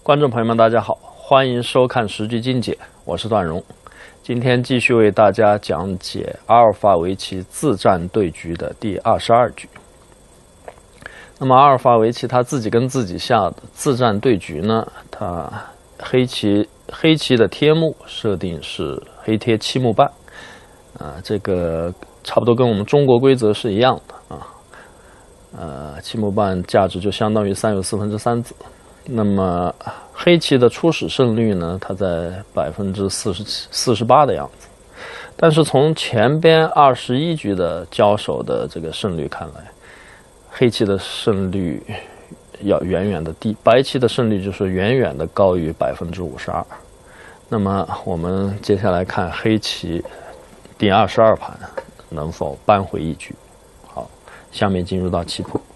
观众朋友们，大家好，欢迎收看时局精解，我是段荣。今天继续为大家讲解阿尔法围棋自战对局的第22局。那么阿尔法围棋他自己跟自己下的自战对局呢，他黑棋的贴目设定是黑贴7目半，这个差不多跟我们中国规则是一样的啊。7目半价值就相当于3有3/4子。那么黑棋的初始胜率呢，它在48%的样子，但是从前边21局的交手的这个胜率看来，黑棋的胜率要远远的低，白棋的胜率就是远远的高于52%。那么我们接下来看黑棋第22盘能否扳回一局。好，下面进入到棋谱。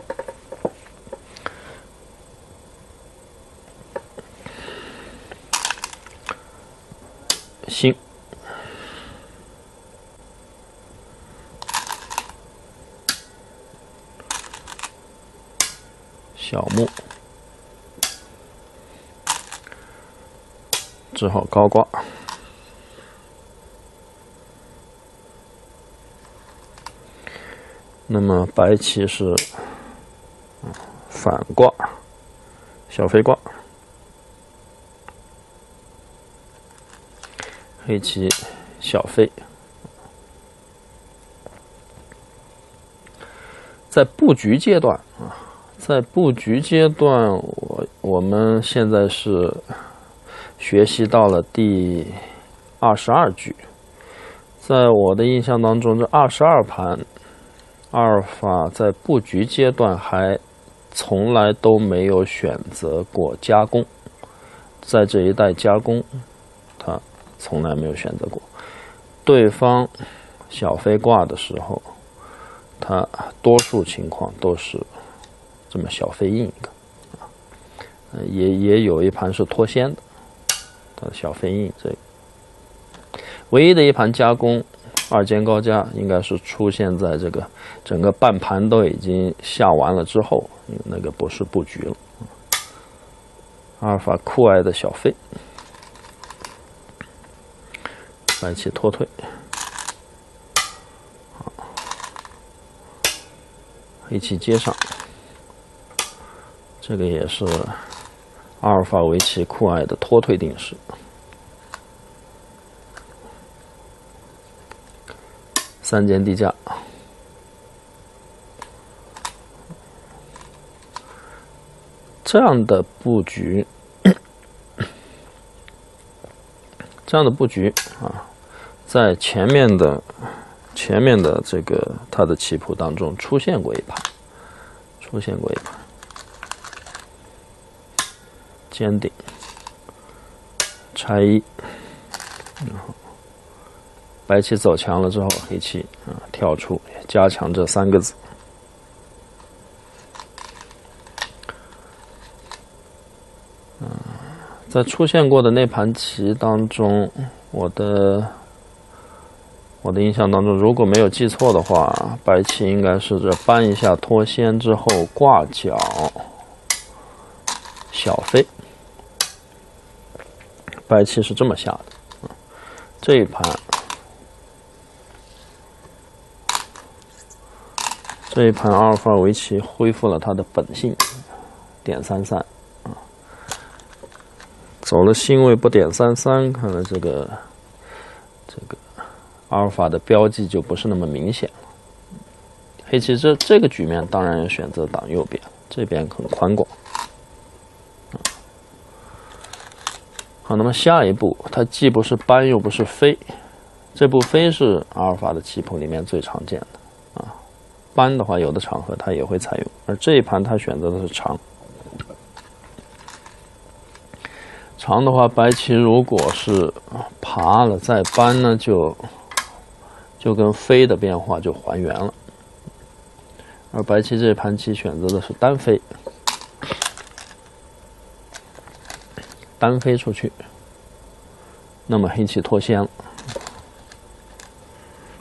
星，小目，之后高挂，那么白棋是反挂，小飞挂。黑棋小飞，在布局阶段我们现在是学习到了第22局。在我的印象当中，这22盘阿尔法在布局阶段还从来都没有选择过加攻，在这一带加攻，他从来没有选择过。对方小飞挂的时候，他多数情况都是这么小飞印一个，也有一盘是脱先的，他小飞印这个。唯一的一盘加攻二尖高加，应该是出现在这个整个半盘都已经下完了之后，那个不是布局了。阿尔法酷爱的小飞。白棋脱退，好，黑棋接上，这个也是阿尔法围棋酷爱的脱退定式。三间递加，这样的布局，在前面的这个它的棋谱当中出现过一盘，尖顶拆一，然后白棋走强了之后，黑棋跳出加强这3个子。在出现过的那盘棋当中，我的印象当中，如果没有记错的话，白棋应该是这扳一下脱先之后挂角小飞，白棋是这么下的。这一盘阿尔法围棋恢复了它的本性，点33。走了星位不点33，看来这个阿尔法的标记就不是那么明显了。黑棋这个局面当然要选择挡右边，这边很宽广。好，那么下一步它既不是扳又不是飞，这步飞是阿尔法的棋谱里面最常见的扳的话有的场合它也会采用，而这一盘它选择的是长。长的话，白棋如果是爬了再扳呢，就跟飞的变化就还原了。而白棋这盘棋选择的是单飞，出去，那么黑棋脱先了。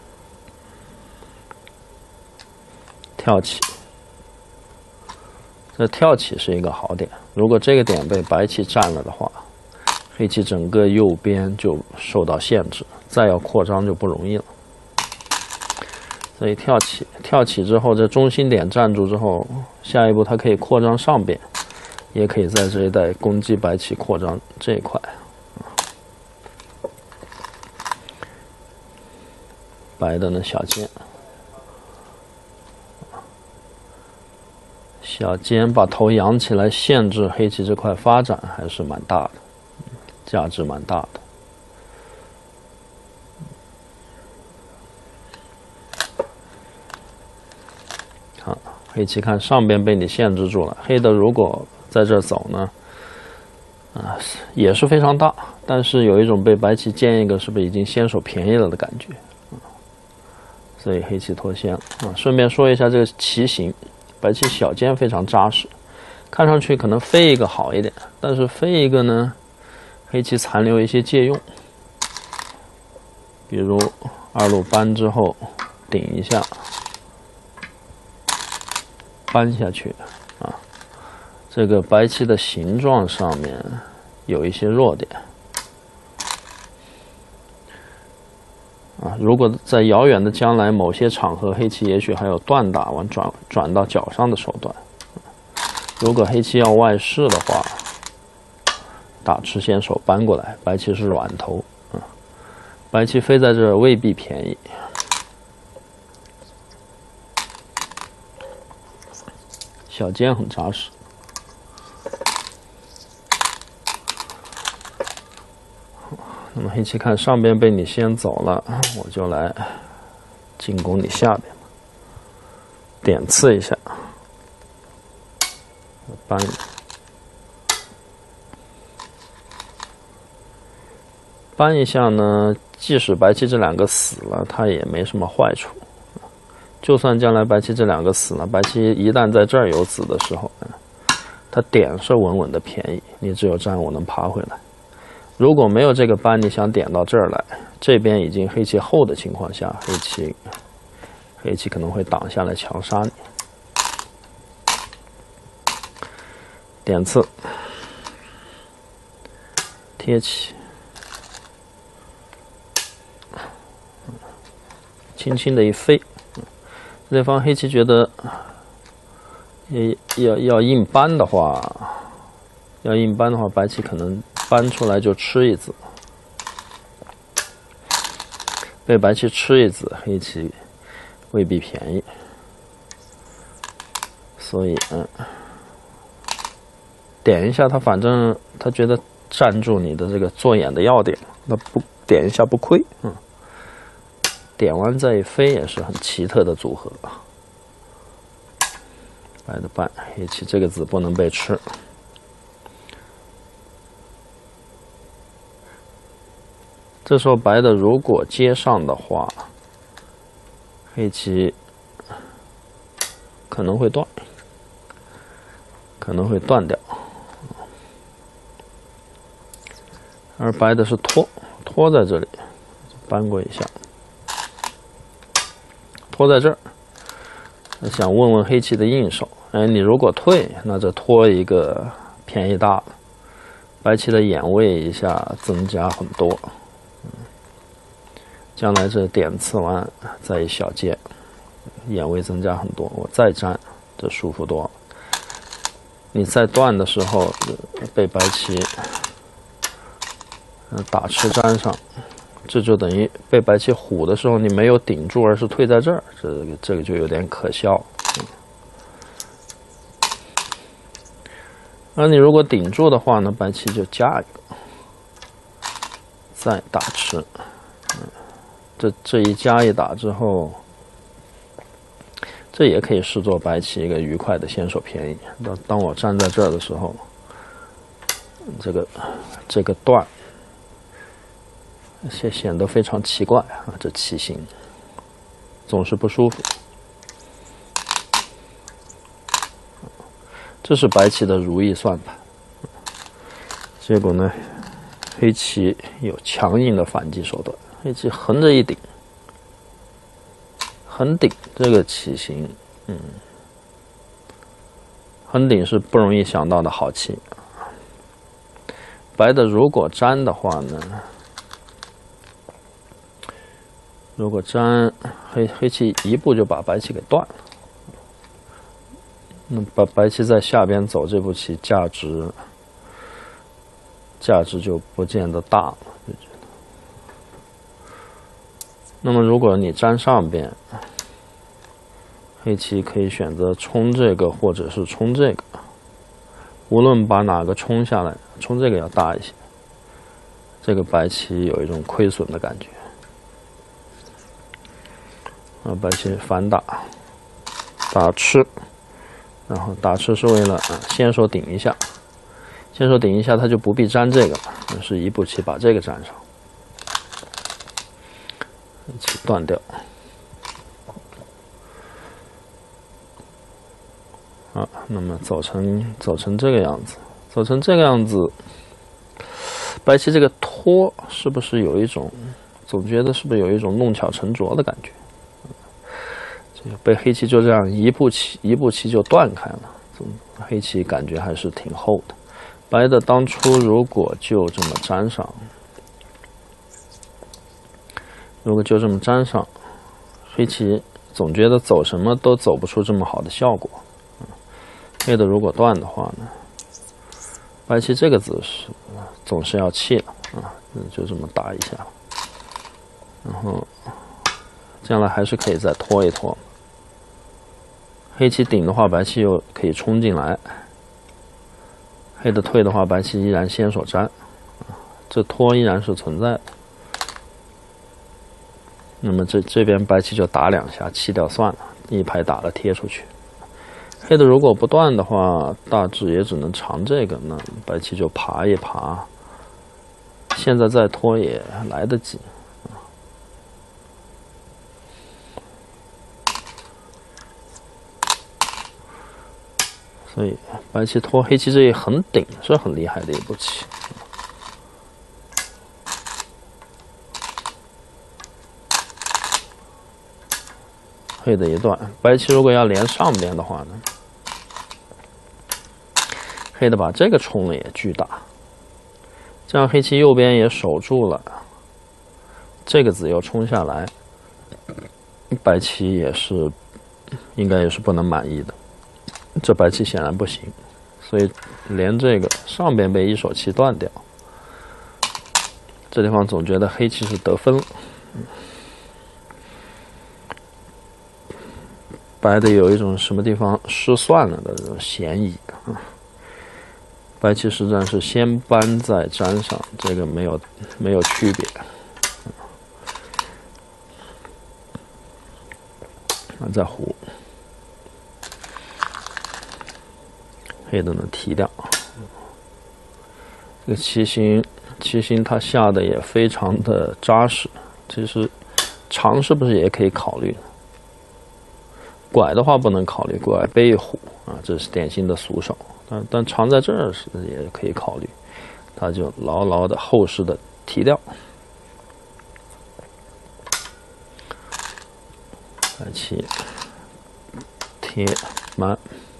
跳起， 这跳起是一个好点，如果这个点被白棋占了的话，黑棋整个右边就受到限制，再要扩张就不容易了。所以跳起之后，这中心点站住之后，下一步它可以扩张上边，也可以在这一带攻击白棋扩张这一块。白的呢小尖，小尖把头扬起来，限制黑棋这块发展，还是蛮大的，价值蛮大的。好，黑棋看上边被你限制住了，黑的如果在这走呢，也是非常大，但是有一种被白棋尖一个，是不是已经先手便宜了的感觉？所以黑棋脱先啊。顺便说一下这个棋形，白棋小尖非常扎实，看上去可能飞一个好一点，但是飞一个呢，黑棋残留一些借用，比如二路搬之后顶一下，搬下去啊，这个白棋的形状上面有一些弱点。如果在遥远的将来某些场合，黑棋也许还有断打完转到角上的手段。如果黑棋要外势的话，打吃先手搬过来，白棋是软头，白棋飞在这未必便宜。小尖很扎实。那么黑棋看上边被你先走了，我就来进攻你下边，点刺一下，搬一下呢，即使白棋这两个死了，它也没什么坏处。就算将来白棋这两个死了，白棋一旦在这儿有子的时候，它点是稳稳的便宜，你只有战五能爬回来。如果没有这个搬，你想点到这儿来，这边已经黑棋厚的情况下，黑棋可能会挡下来强杀你。点刺，贴起，轻轻的一飞，这方黑棋觉得要硬搬的话，白棋可能搬出来就吃一子，被白棋吃一子，黑棋未必便宜，所以点一下他，反正他觉得占住你的这个做眼的要点，那不点一下不亏，点完再一飞也是很奇特的组合。白的搬，黑棋这个子不能被吃。这时候白的如果接上的话，黑棋可能会断，掉。而白的是拖在这里，搬过一下，拖在这儿。想问问黑棋的应手，你如果退，那这拖一个便宜大了，白棋的眼位一下增加很多。将来这点刺完再一小尖，眼位增加很多，我再粘，这舒服多了。你在断的时候被白棋打吃粘上，这就等于被白棋虎的时候你没有顶住，而是退在这儿，这个就有点可笑。而你如果顶住的话呢，白棋就加一个，再打吃。这一加一打之后，这也可以视作白棋一个愉快的先手便宜。当我站在这儿的时候，这个段显得非常奇怪啊，这棋形总是不舒服。这是白棋的如意算盘，结果呢，黑棋有强硬的反击手段。黑棋横着一顶，横顶这个棋形， 横顶是不容易想到的好棋。白的如果粘的话呢，如果粘黑棋一步就把白棋给断了，那白棋在下边走这步棋价值就不见得大了。那么如果你粘上边，黑棋可以选择冲这个或者是冲这个，无论把哪个冲下来，冲这个要大一些，这个白棋有一种亏损的感觉。白棋反打吃，然后打吃是为了先手顶一下，先手顶一下，他就不必粘这个了，是一步棋把这个粘上，一起断掉。那么走成这个样子，白棋这个拖是不是有一种，总觉得是不是有一种弄巧成拙的感觉？这个被黑棋就这样一步棋就断开了，黑棋感觉还是挺厚的。白的当初如果就这么粘上，黑棋总觉得走什么都走不出这么好的效果。黑的如果断的话呢，白棋这个子总是要弃了就这么打一下，然后将来还是可以再拖一拖。黑棋顶的话，白棋又可以冲进来；黑的退的话，白棋依然先手粘，这拖依然是存在的。那么这边白棋就打2下，弃掉算了，一排打了贴出去。黑的如果不断的话，大致也只能长这个，那白棋就爬一爬，现在再拖也来得及。所以白棋拖黑棋这一横顶是很厉害的一步棋。黑的一段，白棋如果要连上边的话呢，黑的把这个冲了也巨大，这样黑棋右边也守住了，这个子又冲下来，白棋应该也是不能满意的。这白棋显然不行，所以连这个上边被一手棋断掉，这地方总觉得黑棋是得分了。白的有一种什么地方失算了的这种嫌疑。白棋实战是先搬再粘上，这个没有区别。再胡，黑的呢提掉。这个棋形它下的也非常的扎实，其实长是不是也可以考虑呢？拐的话不能考虑，拐背虎这是典型的俗手。但长在这儿是也可以考虑，他就牢牢的后势的提掉。白棋贴满，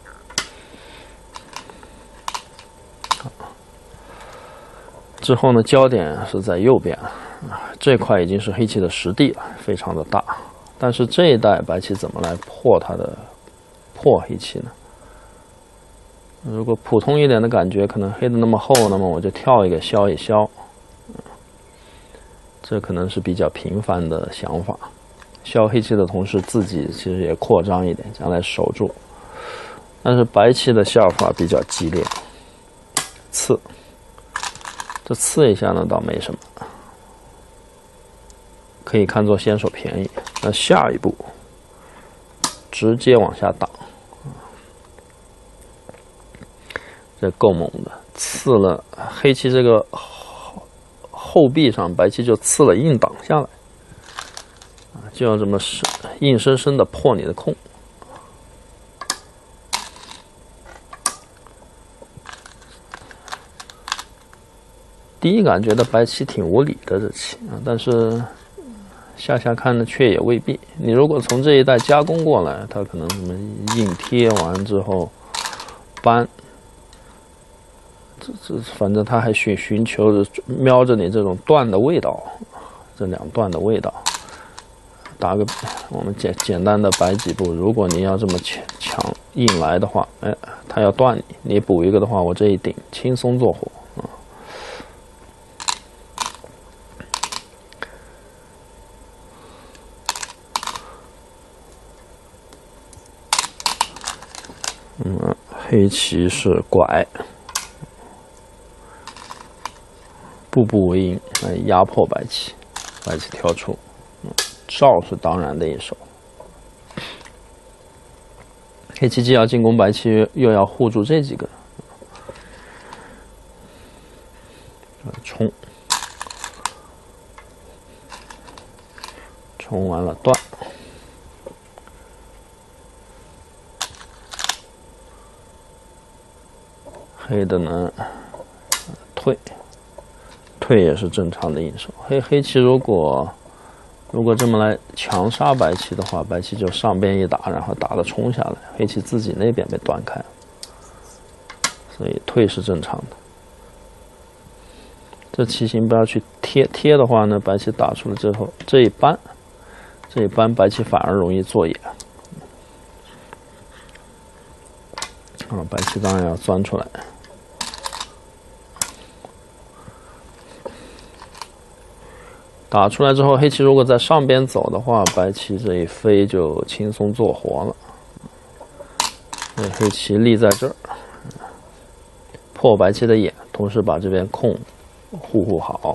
之后呢，焦点是在右边这块已经是黑棋的实地了，非常的大。但是这一带白棋怎么来破黑棋呢？如果普通一点的感觉，可能黑的那么厚，那么我就跳一个消一消，这可能是比较频繁的想法。消黑棋的同时，自己其实也扩张一点，将来守住。但是白棋的下法比较激烈，刺，这刺一下呢倒没什么，可以看作先手便宜。那下一步直接往下打，这够猛的，刺了黑棋这个后壁上，白棋就刺了硬挡下来，就要这么硬生生的破你的空。第一感觉得白棋挺无理的这棋但是下看呢，却也未必。你如果从这一带加工过来，它可能什么硬贴完之后， 扳，反正他还寻求着瞄着你这种断的味道，这两段的味道。打个我们简单的摆几步，如果你要这么强硬来的话，哎，他要断你补一个的话，我这一顶轻松做活啊。黑棋是拐，步步为营来压迫白棋，白棋跳出，照是当然的一手。黑棋既要进攻白棋，又要护住这几个，冲完了断。黑的呢，退也是正常的应手。黑棋如果这么来强杀白棋的话，白棋就上边一打，然后打的冲下来，黑棋自己那边被断开了，所以退是正常的。这棋形不要去贴的话呢，白棋打出了之后，这一扳，白棋反而容易做眼。白棋当然要钻出来。打出来之后，黑棋如果在上边走的话，白棋这一飞就轻松做活了。黑棋立在这儿，破白棋的眼，同时把这边空护好。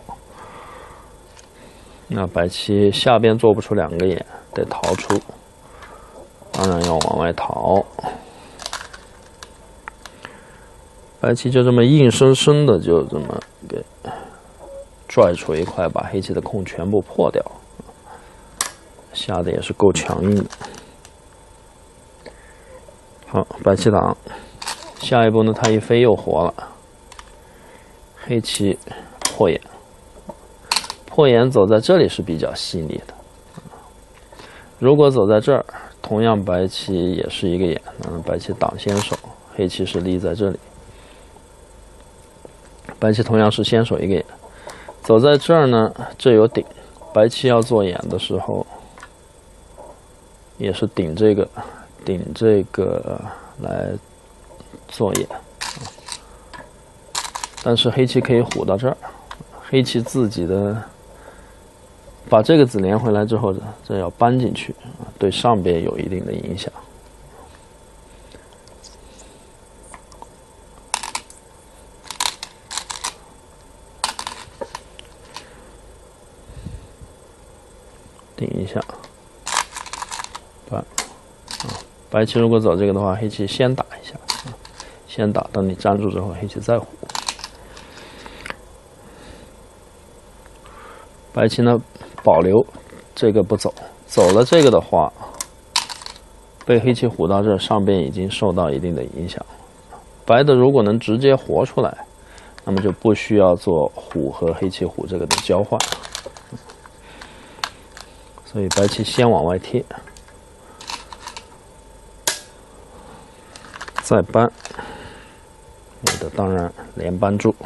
那白棋下边做不出两个眼，得逃出，当然要往外逃。白棋就这么硬生生的就这么给拽出一块，把黑棋的空全部破掉，下的也是够强硬的。好，白棋挡，下一步呢，他一飞又活了，黑棋破眼，走在这里是比较细腻的。如果走在这儿，同样白棋也是一个眼，白棋挡先手，黑棋是立在这里，白棋同样是先手一个眼。走在这儿呢，这有顶，白棋要做眼的时候，也是顶这个来做眼，但是黑棋可以虎到这儿，黑棋自己的把这个子连回来之后，这要搬进去，对上边有一定的影响。顶一下，白棋如果走这个的话，黑棋先打一下，先打，等你粘住之后，黑棋再虎。白棋呢，保留这个不走，走了这个的话，被黑棋虎到这，上边已经受到一定的影响。白的如果能直接活出来，那么就不需要做虎和黑棋虎这个的交换。所以白棋先往外贴，再扳，我的当然连扳住，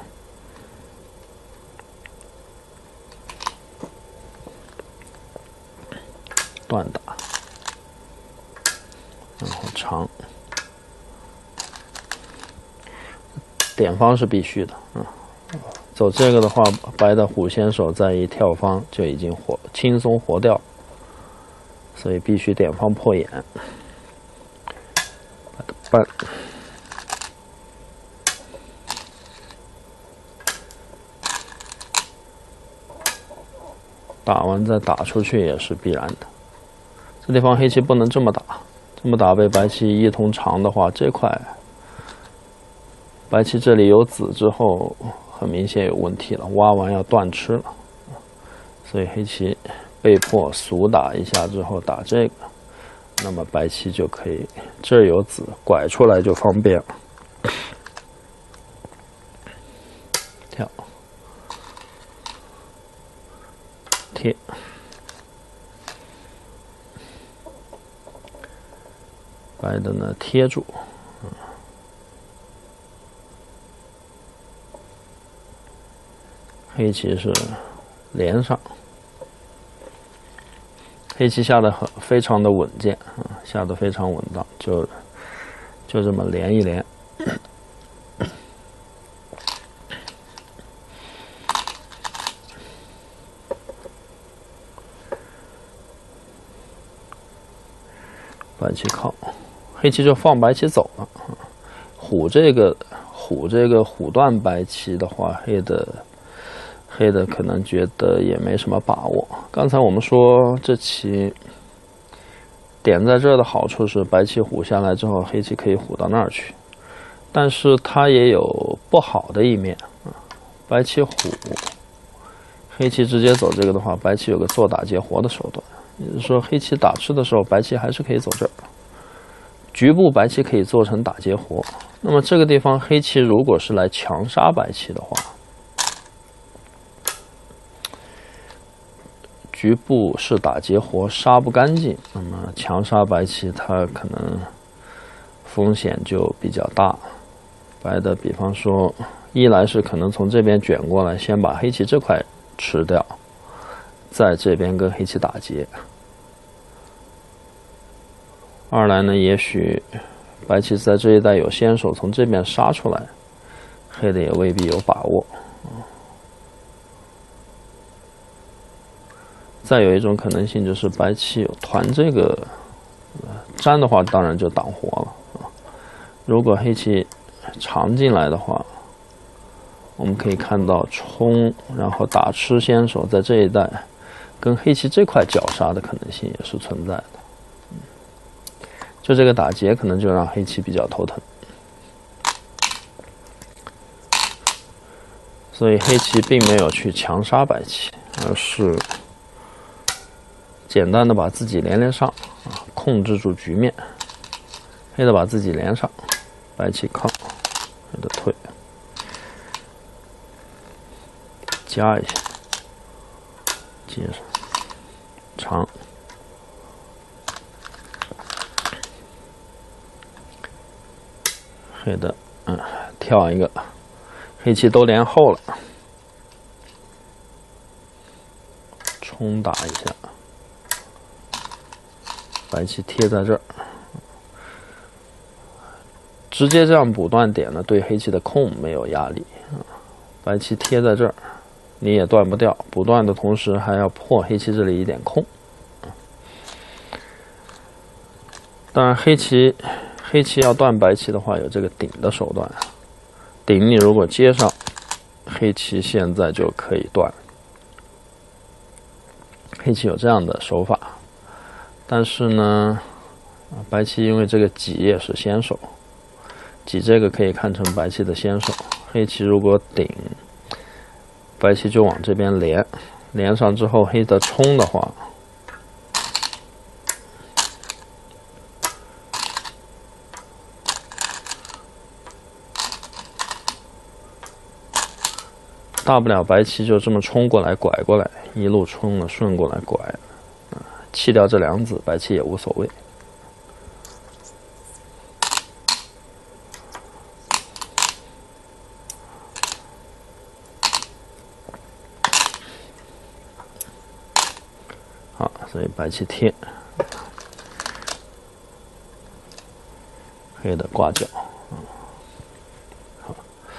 断打，然后长，点方是必须的，走这个的话，白的虎先手再一跳方就已经轻松活掉。所以必须点方破眼，把它扳，打完再打出去也是必然的。这地方黑棋不能这么打，这么打被白棋一通长的话，这块白棋这里有子之后，很明显有问题了，挖完要断吃了，所以黑棋被迫俗打一下之后打这个，那么白棋就可以这儿有子，拐出来就方便了。跳，贴，白的呢贴住， 黑棋是连上，黑棋下的非常的稳健啊，下的非常稳当，就这么连一连。白棋靠，黑棋就放白棋走了。虎这个虎断白棋的话，黑的可能觉得也没什么把握。刚才我们说这棋点在这儿的好处是白棋虎下来之后，黑棋可以虎到那儿去，但是它也有不好的一面。白棋虎，黑棋直接走这个的话，白棋有个做打劫活的手段。也就是说，黑棋打吃的时候，白棋还是可以走这儿，局部白棋可以做成打劫活。那么这个地方，黑棋如果是来强杀白棋的话，局部是打劫活，杀不干净，那么强杀白棋，它可能风险就比较大。白的，比方说，一来是可能从这边卷过来，先把黑棋这块吃掉。在这边跟黑棋打劫。二来呢，也许白棋在这一带有先手，从这边杀出来，黑的也未必有把握。再有一种可能性就是白棋有团这个粘的话，当然就挡活了。如果黑棋长进来的话，我们可以看到冲，然后打吃先手，在这一带。跟黑棋这块绞杀的可能性也是存在的，就这个打劫可能就让黑棋比较头疼，所以黑棋并没有去强杀白棋，而是简单的把自己连上，控制住局面。黑的把自己连上，白棋靠，黑的退，加一下，接上。长，黑的，跳一个，黑棋都连后了，冲打一下，白棋贴在这儿，直接这样补断点呢，对黑棋的空没有压力，白棋贴在这儿。你也断不掉，不断的同时还要破黑棋这里一点空。当然，黑棋要断白棋的话，有这个顶的手段。顶你如果接上，黑棋现在就可以断。黑棋有这样的手法，但是呢，白棋因为这个挤也是先手，挤这个可以看成白棋的先手。黑棋如果顶。白棋就往这边连上之后，黑的冲的话，大不了白棋就这么冲过来，拐过来，一路冲了，顺过来拐，弃掉这两子，白棋也无所谓。好，所以白棋贴，黑的挂角。好，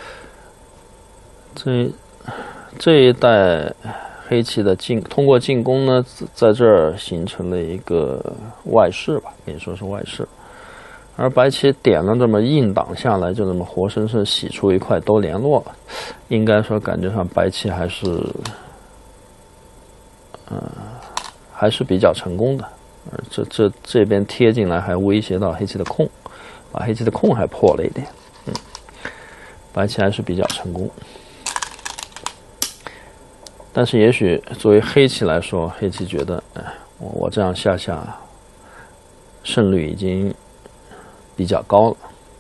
这一带黑棋的通过进攻呢，在这儿形成了一个外势吧，可以说是外势。而白棋点了这么硬挡下来，就这么活生生洗出一块都联络了，应该说感觉上白棋还是比较成功的。这边贴进来还威胁到黑棋的空，把黑棋的空还破了一点。白棋还是比较成功。但是也许作为黑棋来说，黑棋觉得，我这样下胜率已经比较高了。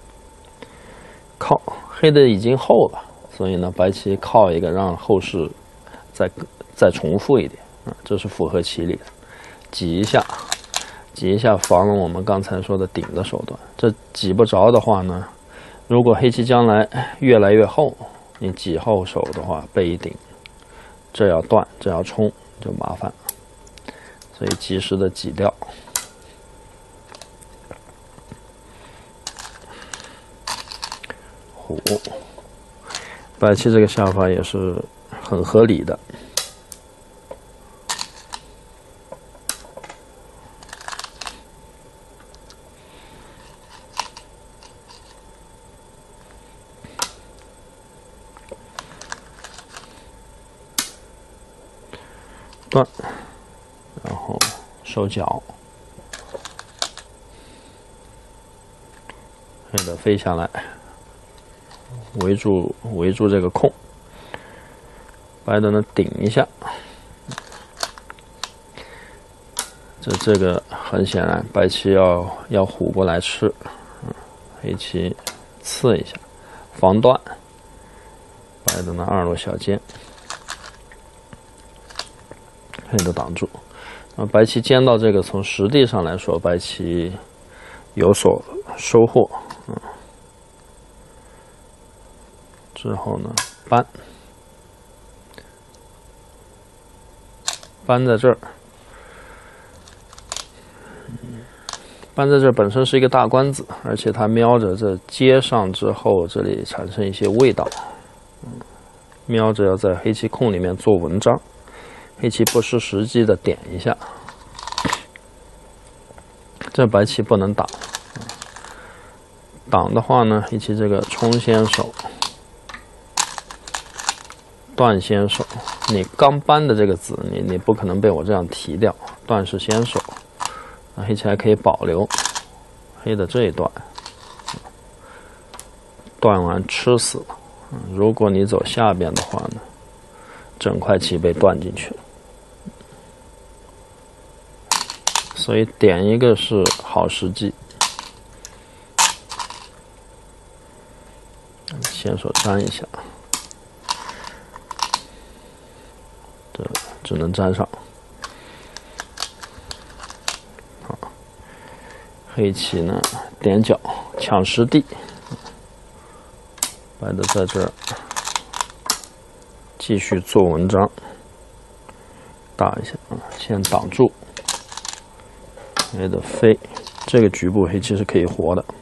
靠，黑的已经厚了，所以呢，白棋靠一个让后势再重复一点，这是符合棋理的。挤一下，防了我们刚才说的顶的手段。这挤不着的话呢，如果黑棋将来越来越厚，你挤后手的话，被一顶， 这要断，这要冲就麻烦，所以及时的挤掉。虎，白棋这个下法也是很合理的。断，然后收脚，黑的飞下来，围住这个空，白的呢顶一下，这个很显然白棋要虎过来吃，黑棋刺一下，防断，白的呢二路小尖。黑的挡住，白棋尖到这个，从实地上来说，白棋有所收获。之后呢，搬在这儿，搬在这儿本身是一个大官子，而且它瞄着这接上之后，这里产生一些味道。瞄着要在黑棋空里面做文章。黑棋不失时机的点一下，这白棋不能挡。挡的话呢，黑棋这个冲先手，断先手。你刚搬的这个子，你不可能被我这样提掉。断是先手，黑棋还可以保留黑的这一段，断完吃死了。如果你走下边的话呢，整块棋被断进去了。所以点一个是好时机，先手粘一下，这只能粘上。好，黑棋呢点角抢实地，白的在这儿继续做文章，打一下先挡住。黑的飞，这个局部黑棋是可以活的。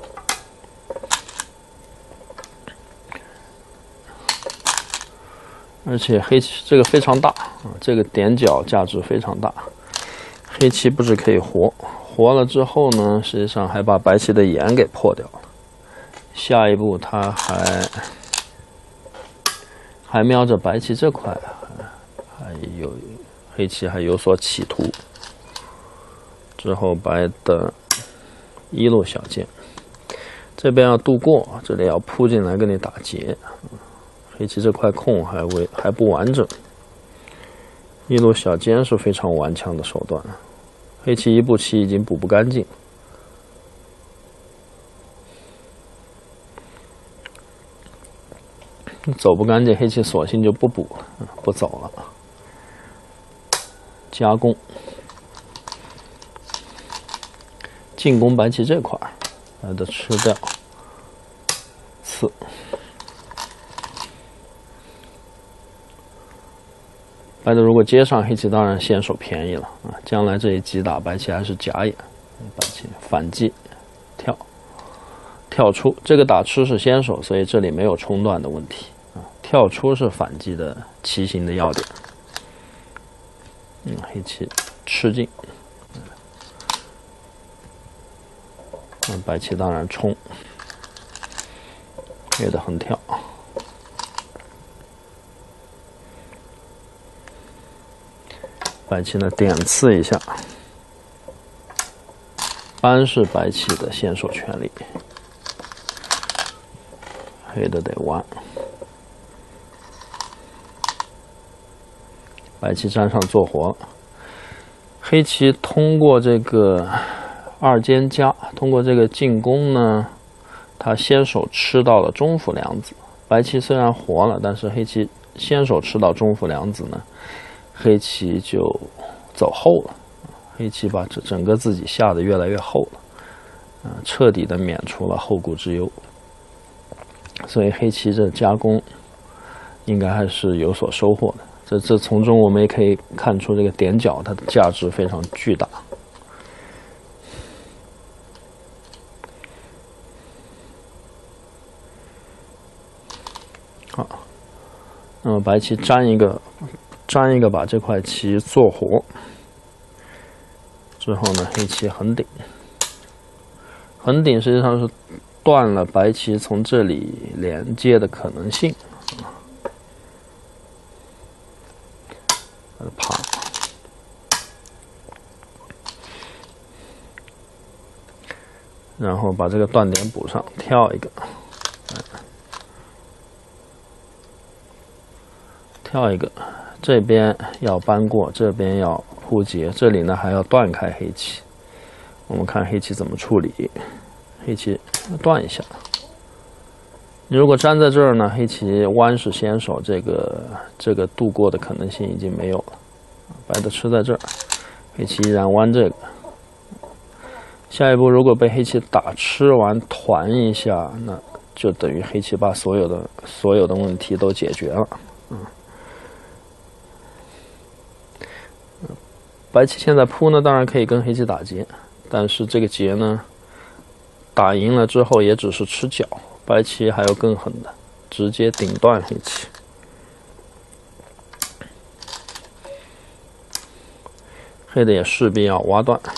而且黑棋这个非常大这个点角价值非常大。黑棋不止可以活了之后呢，实际上还把白棋的眼给破掉了。下一步他还瞄着白棋这块，还有黑棋还有所企图。之后白的一路小尖，这边要渡过，这里要扑进来跟你打劫。黑棋这块空还不完整，一路小尖是非常顽强的手段。黑棋一步棋已经补不干净，走不干净，黑棋索性就不补了，不走了，加攻。进攻白棋这块，把它吃掉，刺。白的如果接上黑棋，当然先手便宜了啊！将来这一击打，白棋还是假眼，白棋反击，跳出。这个打吃是先手，所以这里没有冲断的问题啊。跳出是反击的棋形的要点。黑棋吃进。白棋当然冲，黑的横跳，白棋呢点刺一下，搬是白棋的先手权利，黑的得弯，白棋粘上做活了，黑棋通过这个。二尖夹，通过这个进攻呢，他先手吃到了中府两子。白棋虽然活了，但是黑棋先手吃到中府两子呢，黑棋就走后了。黑棋把整个自己下得越来越厚了，彻底的免除了后顾之忧。所以黑棋这加攻应该还是有所收获的。 这从中我们也可以看出这个点角它的价值非常巨大。好，那么白棋粘一个，把这块棋做活。之后呢，黑棋横顶，横顶实际上是断了白棋从这里连接的可能性。爬，然后把这个断点补上，跳一个，跳一个，这边要搬过，这边要扑劫，这里呢还要断开黑棋。我们看黑棋怎么处理，黑棋断一下。你如果粘在这儿呢，黑棋弯是先手，这个渡过的可能性已经没有了。白的吃在这儿，黑棋依然弯这个。下一步如果被黑棋打吃完团一下，那就等于黑棋把所有的问题都解决了。白棋现在扑呢，当然可以跟黑棋打劫，但是这个劫呢，打赢了之后也只是吃角。白棋还有更狠的，直接顶断黑棋。黑的也势必要挖断。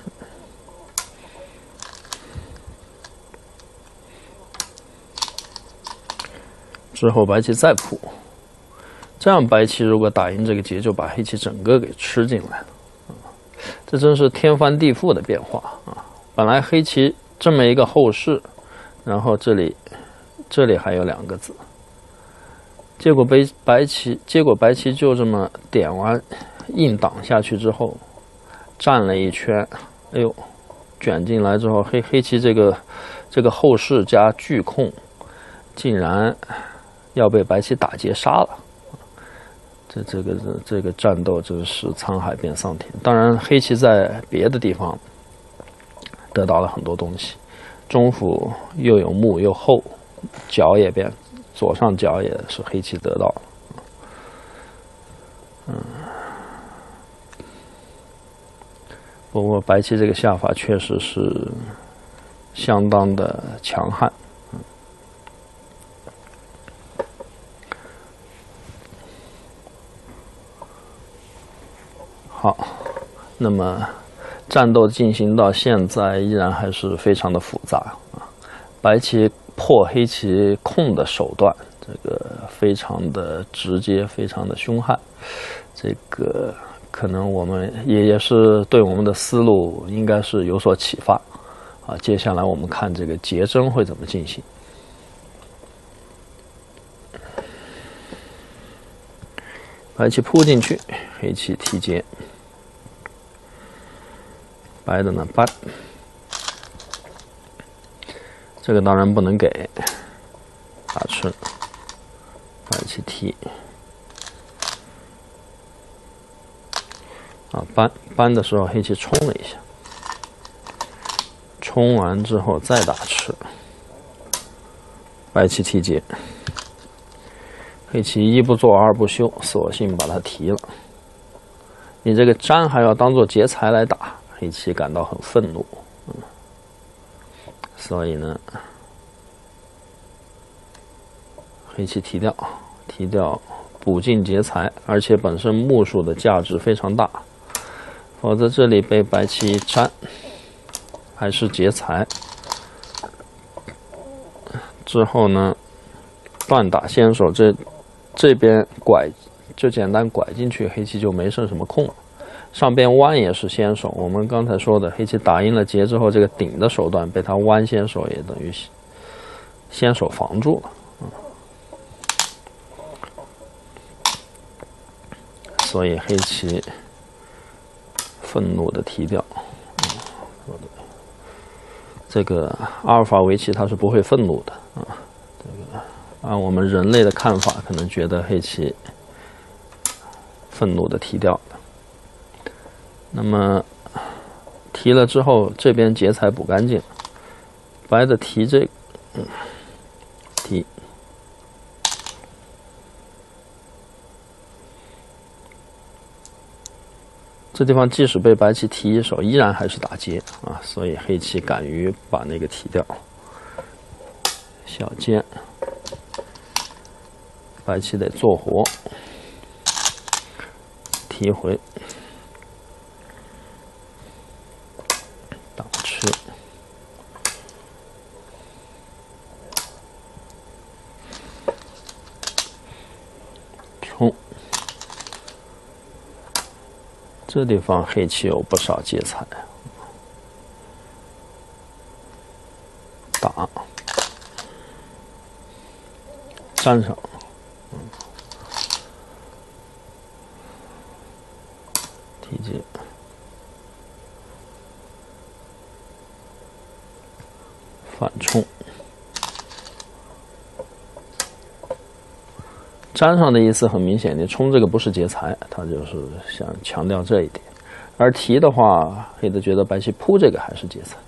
之后白棋再扑，这样白棋如果打赢这个劫，就把黑棋整个给吃进来了。这真是天翻地覆的变化啊！本来黑棋这么一个后势，然后这里还有2个子，结果白棋就这么点完硬挡下去之后，站了一圈，哎呦，卷进来之后，黑棋这个后势加拒控，竟然要被白棋打劫杀了。这个战斗真是沧海变桑田。当然，黑棋在别的地方得到了很多东西，中府又有目又厚，角也变，左上角也是黑棋得到了。不过白棋这个下法确实是相当的强悍。好，那么战斗进行到现在依然还是非常的复杂啊。白棋破黑棋控的手段，这个非常的直接，非常的凶悍。这个可能我们也是对我们的思路应该是有所启发啊。接下来我们看这个劫争会怎么进行。白棋扑进去，黑棋提劫，白的呢搬，这个当然不能给，打吃，白棋提，啊搬的时候黑棋冲了一下，冲完之后再打吃，白棋提劫。黑棋1不做2不休，索性把它提了。你这个粘还要当做劫财来打，黑棋感到很愤怒。所以呢，黑棋提掉补进劫财，而且本身目数的价值非常大，否则这里被白棋一粘，还是劫财。之后呢，断打先手，这边拐就简单拐进去，黑棋就没剩什么空了。上边弯也是先手，我们刚才说的，黑棋打赢了劫之后，这个顶的手段被他弯先手，也等于先手防住了。所以黑棋愤怒的提掉。这个阿尔法围棋它是不会愤怒的啊。这个按我们人类的看法，可能觉得黑棋愤怒的提掉了。那么提了之后，这边劫财补干净，白的提这个，提， 这地方即使被白棋提一手，依然还是打劫啊，所以黑棋敢于把那个提掉。小尖，白棋得做活，提回，挡吃，冲。这地方黑棋有不少劫财，打，粘上，提劫，反冲。粘上的意思很明显，你冲这个不是劫财，他就是想强调这一点。而提的话，黑的觉得白棋扑这个还是劫财。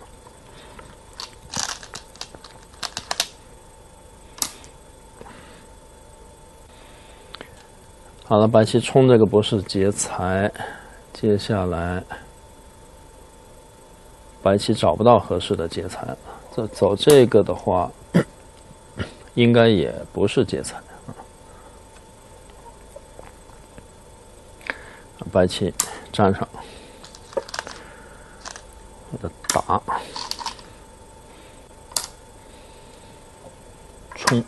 好了，白棋冲这个不是劫财，接下来白棋找不到合适的劫财了。这走这个的话，应该也不是劫财。白棋粘上，我的打，冲，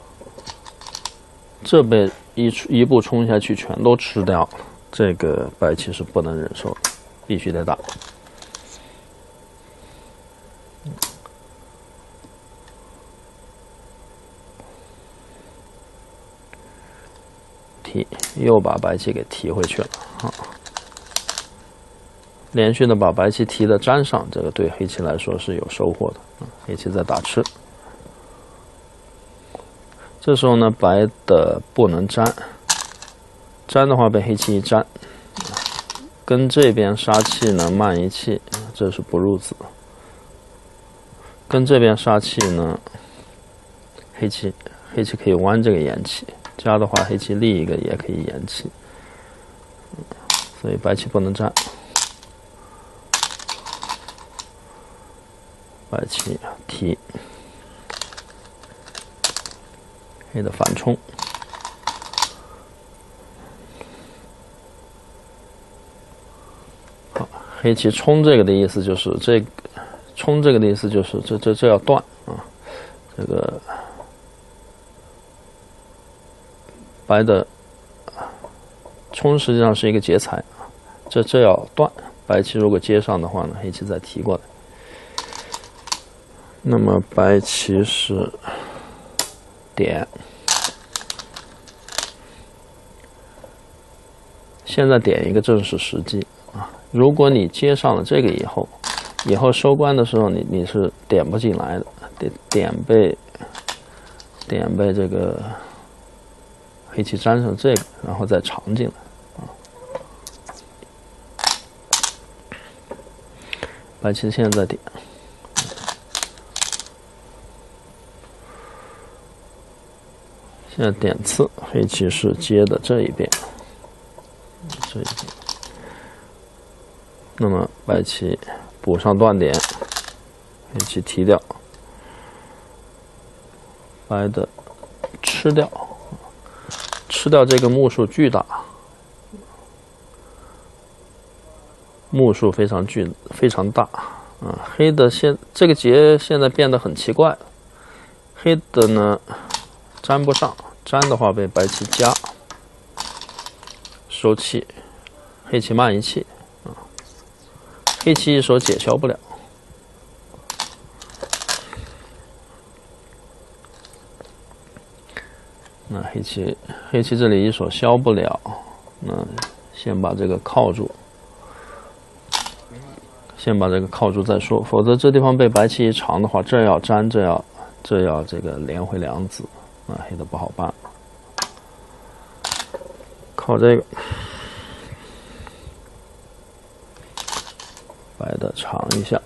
这被一步冲下去，全都吃掉了。这个白棋是不能忍受的，必须得打。提，又把白棋给提回去了。好，连续的把白棋提的粘上，这个对黑棋来说是有收获的。黑棋在打吃，这时候呢，白的不能粘，粘的话被黑棋一粘，跟这边杀气呢慢一气，这是不入子。跟这边杀气呢，黑棋可以弯这个延气，加的话黑棋立一个也可以延气。所以白棋不能粘，白棋提，黑的反冲，好，黑棋冲这个的意思就是冲这个的意思就是这要断啊，这个白的冲实际上是一个劫财。这要断，白棋如果接上的话呢，黑棋再提过来。那么白棋是点，现在点一个正是时机啊！如果你接上了这个以后收官的时候你是点不进来的，点被这个黑棋粘上这个，然后再长进来。白棋现在点，现在点刺，黑棋是接的这一边，那么白棋补上断点，黑棋提掉，白的吃掉这个目数巨大。目数非常大啊！黑的这个劫现在变得很奇怪了，黑的呢粘不上，粘的话被白棋夹，收气，黑棋慢一气啊，黑棋一手解消不了。那黑棋这里一手消不了，那先把这个靠住。先把这个靠住再说，否则这地方被白棋一长的话，这要粘，这要这个连回两子，啊，黑的不好办。靠这个，白的长一下，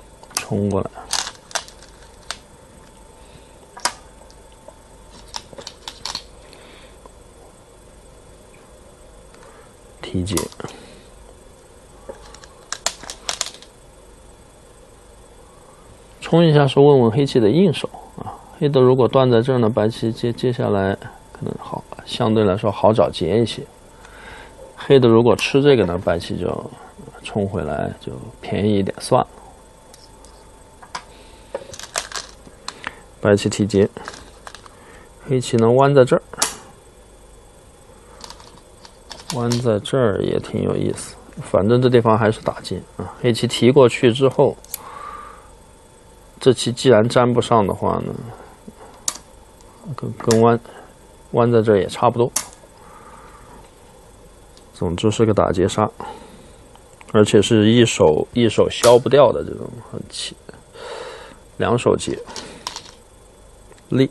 冲过来， 提结。冲一下是问问黑棋的应手啊，黑的如果断在这儿呢，白棋接下来可能好，相对来说好找劫一些。黑的如果吃这个呢，白棋就冲回来就便宜一点算了。白棋提劫，黑棋呢弯在这儿，弯在这儿也挺有意思。反正这地方还是打劫啊。黑棋提过去之后，这棋既然粘不上的话呢，跟弯在这儿也差不多。总之是个打劫杀，而且是一手消不掉的这种两手劫。立，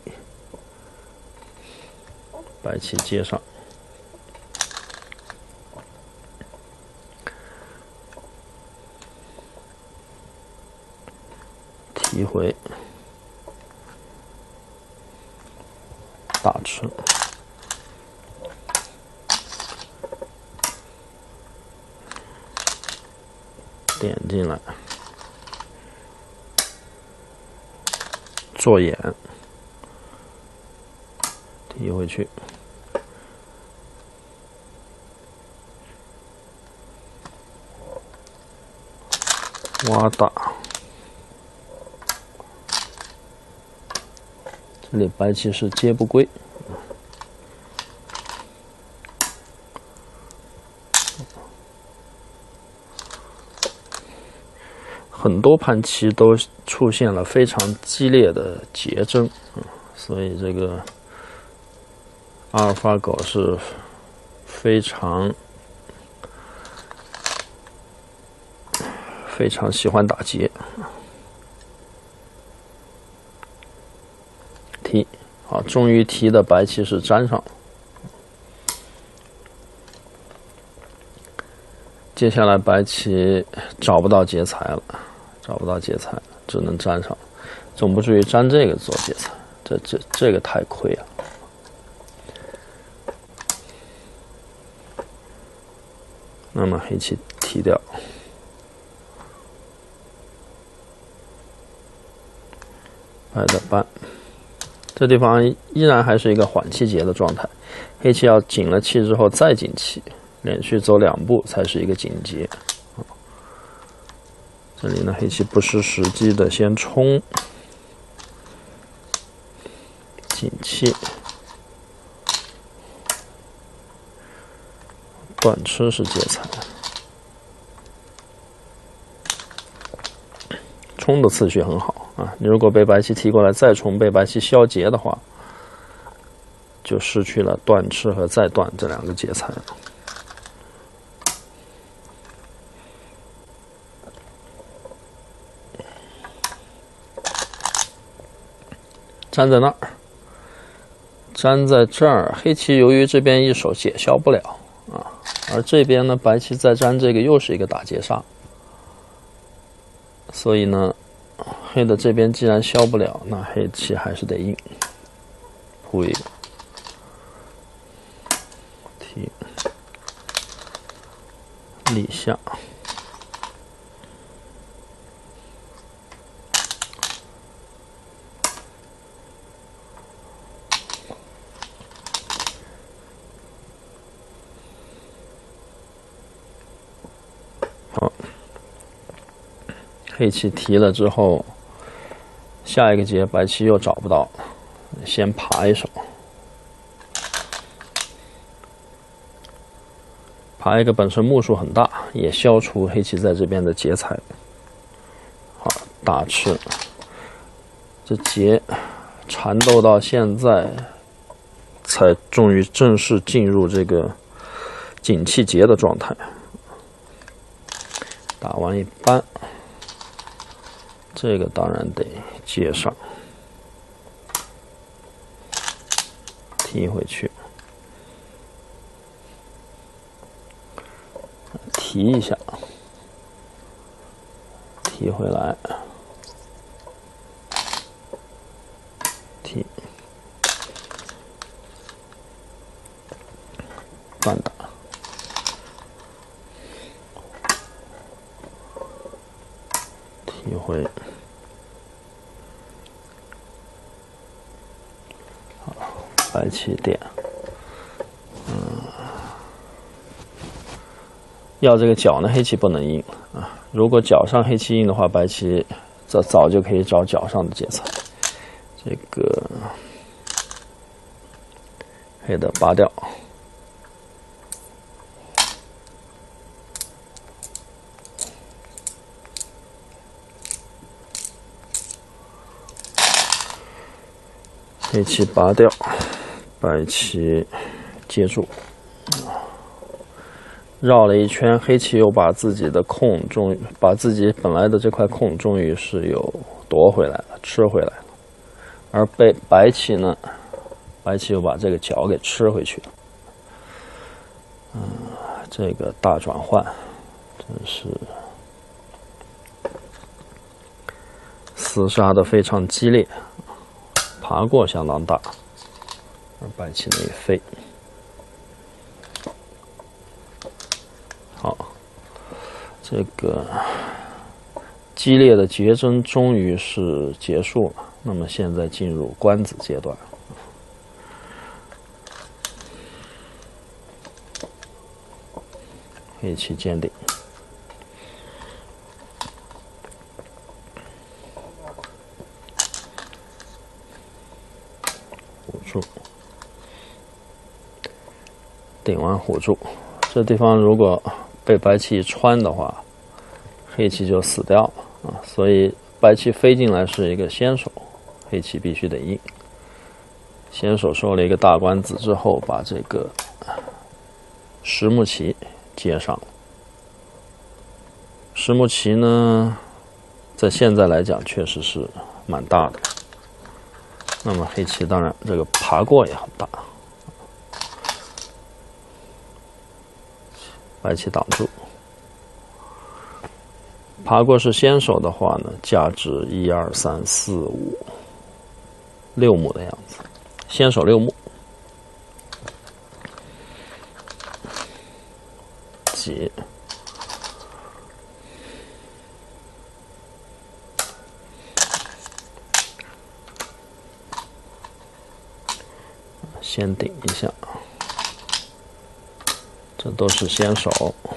白棋接上，提回，大吃，点进来，做眼。提回去，挖大，这里白棋是接不归，很多盘棋都出现了非常激烈的劫争，所以这个阿尔法狗是非常喜欢打劫。提，好，终于提的白棋是粘上了。接下来白棋找不到劫材了，只能粘上，总不至于粘这个做劫材，这个太亏了。那么黑棋提掉，白的搬，这地方依然还是一个缓气劫的状态。黑棋要紧了气之后再紧气，连续走2步才是一个紧劫。这里呢，黑棋不失时机的先冲，紧气，断吃是劫材。冲的次序很好啊，你如果被白棋提过来再冲，被白棋消劫的话，就失去了断吃和再断这2个劫材。粘在那儿，粘在这儿，黑棋由于这边一手解消不了啊，而这边呢，白棋再粘这个又是一个打劫杀。所以呢，黑的这边既然消不了，那黑棋还是得硬，扑一个，提，立下，好。黑棋提了之后，下一个劫白棋又找不到，先爬一手，爬一个本身目数很大，也消除黑棋在这边的劫材。好，大吃，这劫缠斗到现在，才终于正式进入这个紧气劫的状态。打完一扳。这个当然得接上，提回去，提一下，提回来，提，半打， 回。好，白棋点。要这个角呢，黑棋不能应啊。如果角上黑棋应的话，白棋早就可以找角上的劫材。这个黑的拔掉，黑棋拔掉，白棋接住。绕了一圈，黑棋又把自己的空把自己本来的这块空终于是又夺回来了，吃回来了。而被白棋呢，白棋又把这个角给吃回去了。这个大转换真是厮杀的非常激烈，爬过相当大，而白棋呢也飞。好，这个激烈的决争终于是结束了。那么现在进入官子阶段，黑棋坚定，虎住，顶完虎住，这地方如果被白棋穿的话，黑棋就死掉了啊！所以白棋飞进来是一个先手，黑棋必须得应。先手收了一个大官子之后，把这个实木棋接上。实木棋呢，在现在来讲确实是蛮大的。那么黑棋当然这个爬过也很大。白棋挡住，爬过是先手的话呢，价值1、2、3、4、5、6目的样子，先手6目，挤，先顶一下。这都是先手，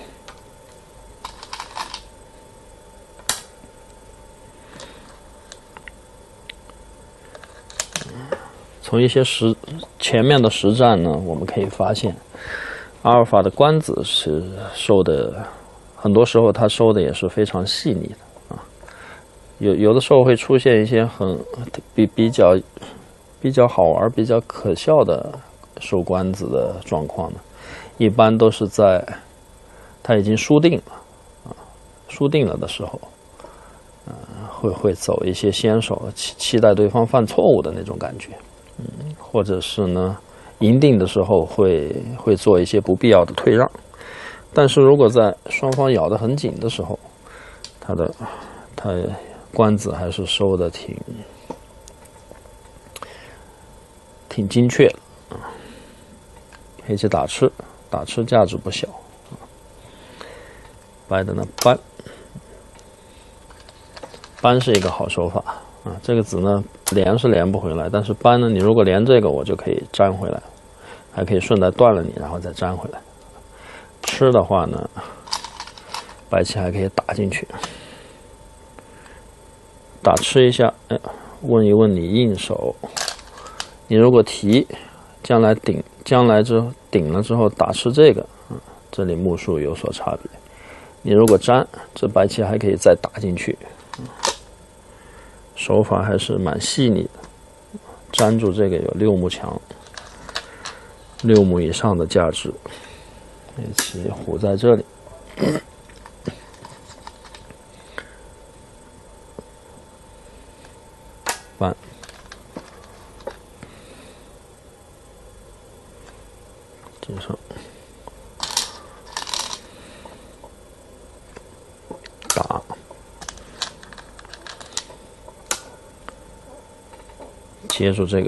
从一些前面的实战呢，我们可以发现，阿尔法的官子是收的，很多时候他收的也是非常细腻的啊。有的时候会出现一些比较好玩、比较可笑的收官子的状况呢。一般都是在他已经输定了输定了的时候，会走一些先手，期待对方犯错误的那种感觉，或者是呢赢定的时候会做一些不必要的退让。但是如果在双方咬得很紧的时候，他官子还是收的挺精确的。黑棋打吃价值不小，白的呢搬是一个好手法啊。这个子呢连是连不回来，但是搬呢，你如果连这个，我就可以粘回来，还可以顺带断了你，然后再粘回来。吃的话呢，白棋还可以打进去，打吃一下，问一问你应手。你如果提，将来顶了之后打吃这个，这里目数有所差别。你如果粘，这白棋还可以再打进去，手法还是蛮细腻的。粘住这个有6目强，6目以上的价值。黑棋虎在这里，搬。接上，打，接住这个，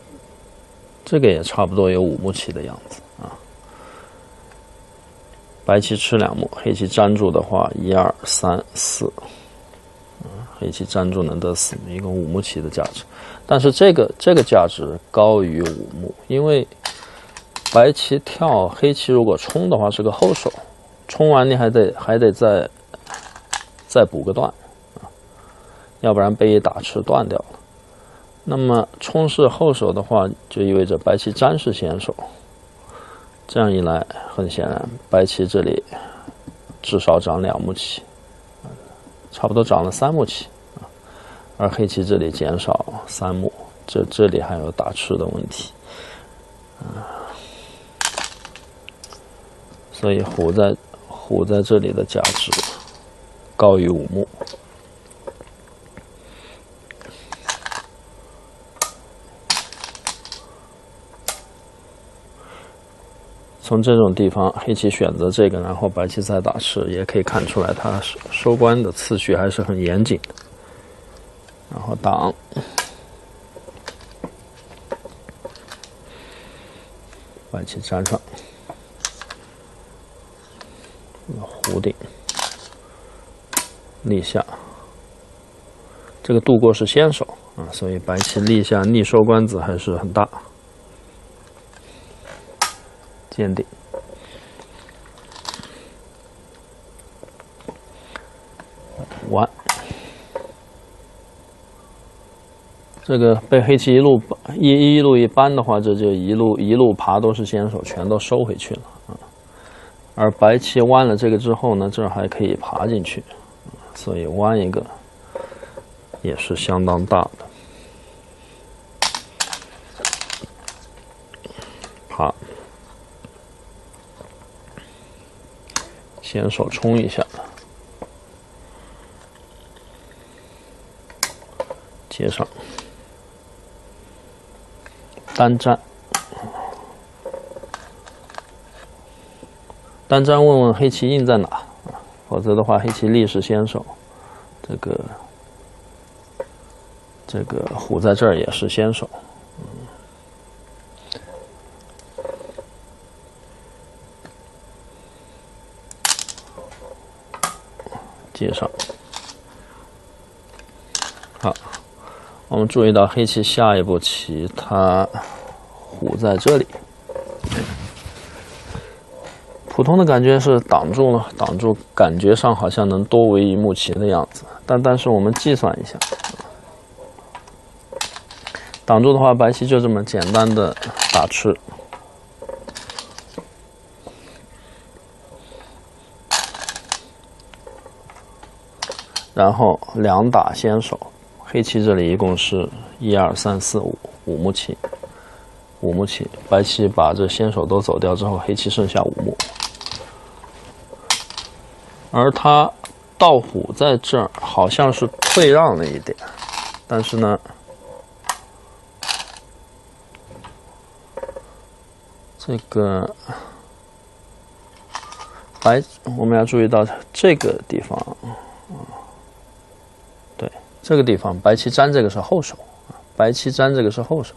这个也差不多有5目棋的样子啊。 白棋吃2目，黑棋粘住的话，1、2、3、4，黑棋粘住能得4目，一共5目棋的价值。但是这个价值高于5目，因为白棋跳，黑棋如果冲的话是个后手，冲完你还得再补个段，要不然被一打吃断掉了。那么冲是后手的话，就意味着白棋粘是先手。这样一来，很显然，白棋这里至少长2目棋，差不多长了3目棋，而黑棋这里减少3目，这里还有打吃的问题，所以虎在这里的价值高于5目。从这种地方，黑棋选择这个，然后白棋再打吃，也可以看出来它收官的次序还是很严谨的。然后挡，白棋粘上，弧顶，立下。这个度过是先手啊，所以白棋立下逆收官子还是很大。尖顶，弯，这个被黑棋一路一扳的话，这就一路爬都是先手，全都收回去了啊。而白棋弯了这个之后呢，这儿还可以爬进去，所以弯一个也是相当大的。爬。先手冲一下，接上，单粘，单粘问问黑棋印在哪，否则的话黑棋立是先手，这个虎在这儿也是先手。接上，好，我们注意到黑棋下一步棋，它虎在这里，普通的感觉是挡住了，挡住感觉上好像能多为1目棋的样子，但是我们计算一下，挡住的话，白棋就这么简单的打吃。然后2打先手，黑棋这里一共是1、2、3、4、5目棋，5目棋，白棋把这先手都走掉之后，黑棋剩下5目，而他倒虎在这儿好像是退让了一点，但是呢，这个我们要注意到这个地方。对，这个地方白棋粘这个是后手，白棋粘这个是后手。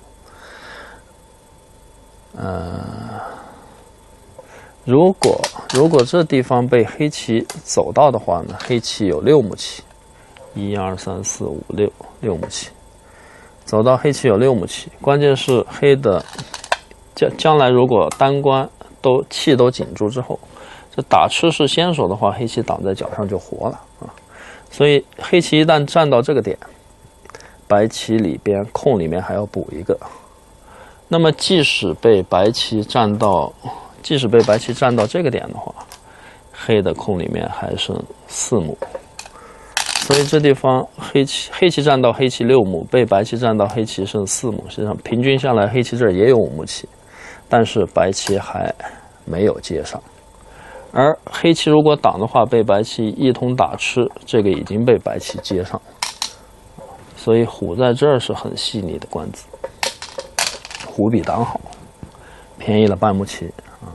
如果这地方被黑棋走到的话呢，黑棋有6目棋，1、2、3、4、5、6目棋，走到黑棋有6目棋，关键是黑的将来如果单关气都紧住之后，这打吃是先手的话，黑棋挡在角上就活了啊。所以黑棋一旦站到这个点，白棋里边空里面还要补一个。那么即使被白棋站到这个点的话，黑的空里面还剩4目。所以这地方黑棋站到黑棋6目，被白棋站到黑棋剩4目。实际上平均下来，黑棋这儿也有5目棋，但是白棋还没有接上。而黑棋如果挡的话，被白棋一通打吃，这个已经被白棋接上，所以虎在这儿是很细腻的官子，虎比挡好，便宜了半目棋啊。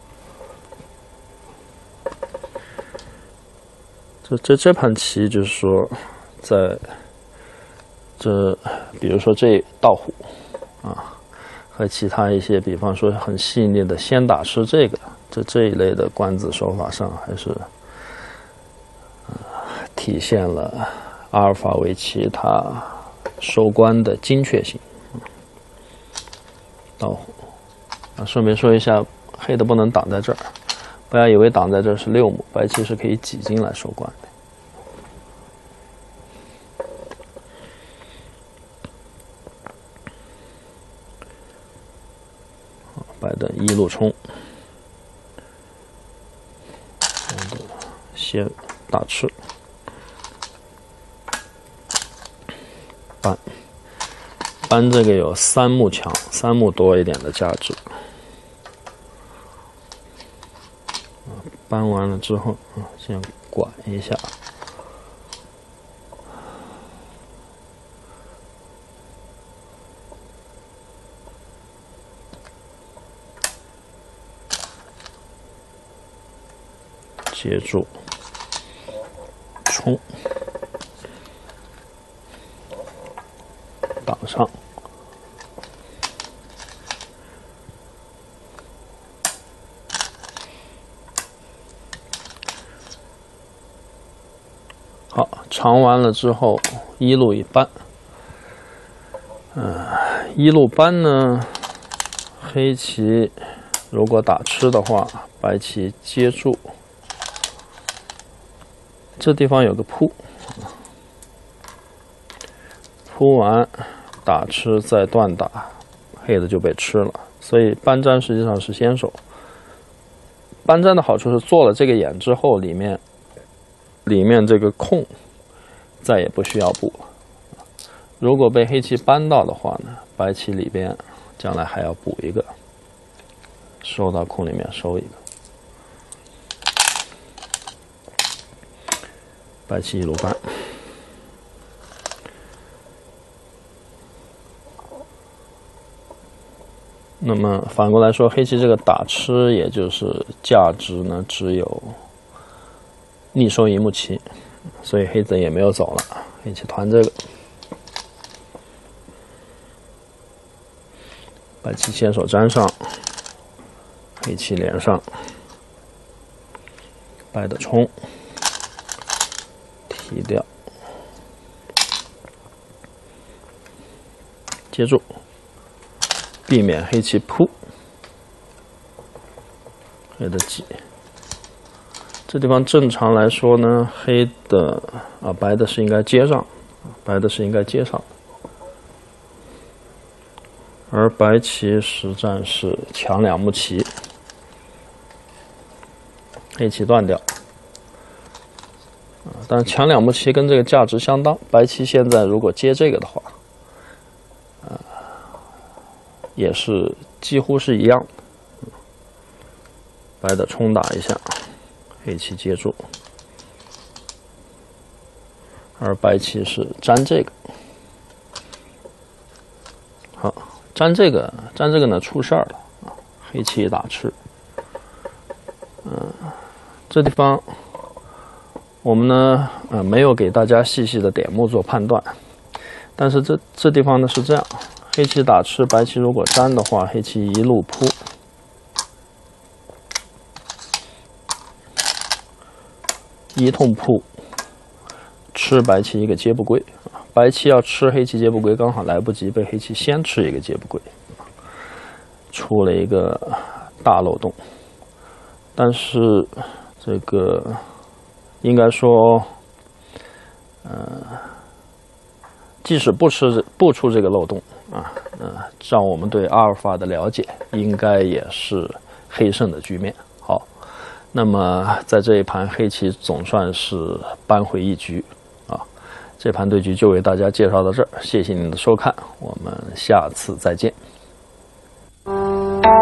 这盘棋就是说，在比如说这倒虎啊，和其他一些，比方说很细腻的先打吃这个， 这一类的官子手法上，还是体现了阿尔法围棋它收官的精确性。到虎顺便说一下，黑的不能挡在这儿，不要以为挡在这儿是6目，白棋是可以挤进来收官的。白的一路冲，先大吃，搬这个有3目强，3目多一点的价值。搬完了之后，先拐一下，接住，冲，挡上。好，长完了之后，一路一搬。一路搬呢，黑棋如果打吃的话，白棋接住。这地方有个铺，铺完打吃再断打，黑的就被吃了。所以搬粘实际上是先手。搬粘的好处是做了这个眼之后，里面这个空再也不需要补了。如果被黑棋搬到的话呢，白棋里边将来还要补一个，收到空里面收一个。白棋一路搬，那么反过来说，黑棋这个打吃，也就是价值呢只有逆收1目棋，所以黑子也没有走了，黑棋团这个，白棋先手粘上，黑棋连上，白的冲。提掉，接住，避免黑棋扑，黑的挤。这地方正常来说呢，黑的白的是应该接上，白的是应该接上，而白棋实战是强2目棋，黑棋断掉。但强2目棋跟这个价值相当，白棋现在如果接这个的话，也是几乎是一样的。白的冲打一下，黑棋接住，而白棋是粘这个。好，粘这个呢出事儿了，黑棋打吃。这地方。我们呢，没有给大家细细的点目做判断，但是这地方呢是这样：黑棋打吃，白棋如果粘的话，黑棋一路扑，一通扑，吃白棋一个接不归。白棋要吃黑棋接不归，刚好来不及，被黑棋先吃一个接不归，出了一个大漏洞。但是这个。应该说，即使不出这个漏洞照我们对阿尔法的了解，应该也是黑胜的局面。好，那么在这一盘黑棋总算是扳回一局这盘对局就为大家介绍到这儿，谢谢您的收看，我们下次再见。